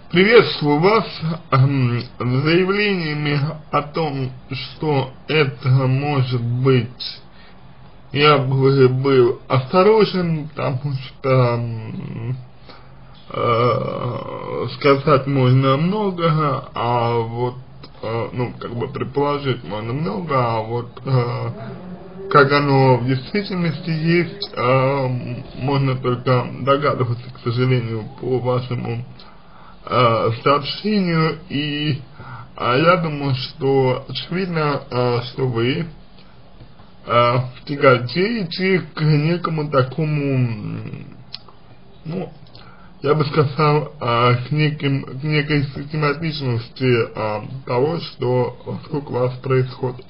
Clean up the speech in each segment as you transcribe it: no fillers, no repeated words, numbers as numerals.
Приветствую вас с заявлениями о том, что это может быть, я бы был осторожен, потому что сказать можно много, а вот, ну, как бы предположить можно много, а вот как оно в действительности есть, можно только догадываться, к сожалению, по вашему сообщению, и я думаю, что очевидно, что вы тяготеете к некому такому, ну, я бы сказал, к некой систематичности того, что вокруг вас происходит.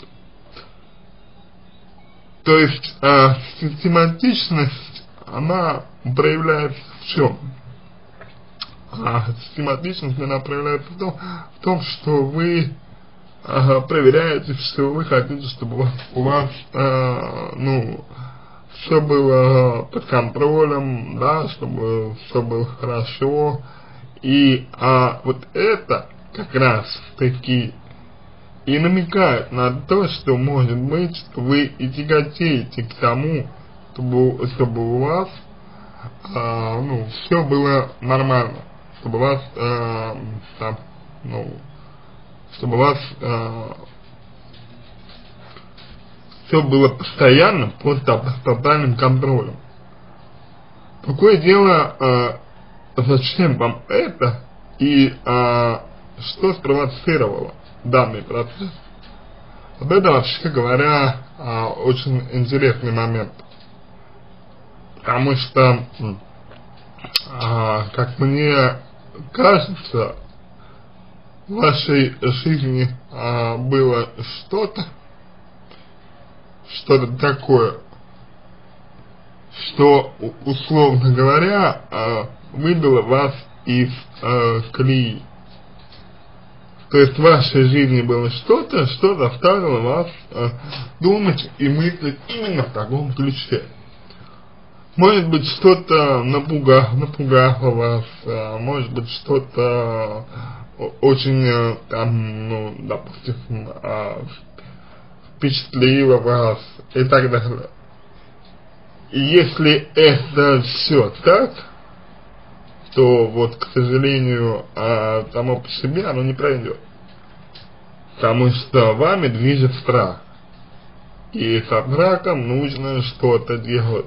То есть систематичность, она проявляется в чем? Систематичность, она проявляется в том, что вы проверяете, что вы хотите, чтобы у вас ну, все было под контролем, да, чтобы все было хорошо. И вот это как раз таки и намекает на то, что, может быть, вы и тяготеете к тому, чтобы у вас ну, все было нормально, чтобы у вас чтобы у вас все было постоянно под тотальным контролем. Такое дело, зачем вам это и что спровоцировало данный процесс? Вот это, вообще говоря, очень интересный момент. Потому что, как мне кажется, в вашей жизни было что-то такое, что, условно говоря, выбило вас из колеи. То есть в вашей жизни было что-то, что заставило вас думать и мыслить именно в таком ключе. Может быть, что-то напугало вас, может быть, что-то очень, там, ну, допустим, впечатлило вас и так далее. И если это все так, то вот, к сожалению, само по себе оно не пройдет. Потому что вами движет страх. И со страхом нужно что-то делать.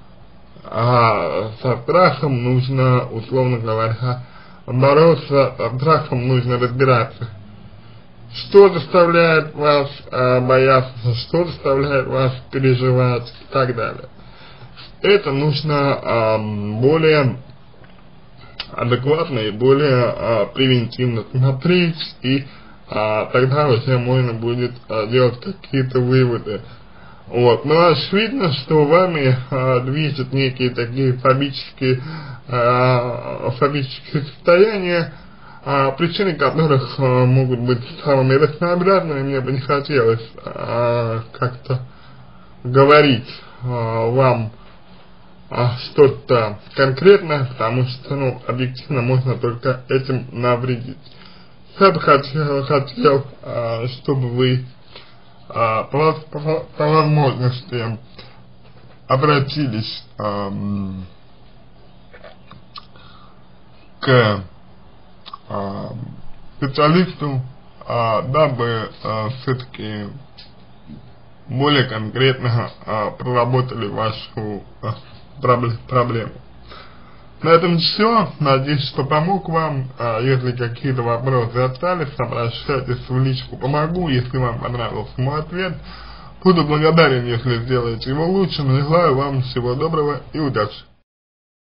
А со страхом нужно, условно говоря, бороться, со страхом нужно разбираться. Что заставляет вас бояться, что заставляет вас переживать и так далее. Это нужно более адекватно и более превентивно смотреть, и тогда уже можно будет делать какие-то выводы. Вот. Но очевидно, что вами движут некие такие фобические состояния, причины которых могут быть самыми разнообразными. Мне бы не хотелось как-то говорить вам что-то конкретное, потому что, ну, объективно можно только этим навредить. Я бы хотел, чтобы вы по возможности обратились к специалисту, дабы все-таки более конкретно проработали вашу проблему. На этом все. Надеюсь, что помог вам. Если какие-то вопросы остались, обращайтесь в личку, помогу. Если вам понравился мой ответ, буду благодарен, если сделаете его лучше. Желаю вам всего доброго и удачи.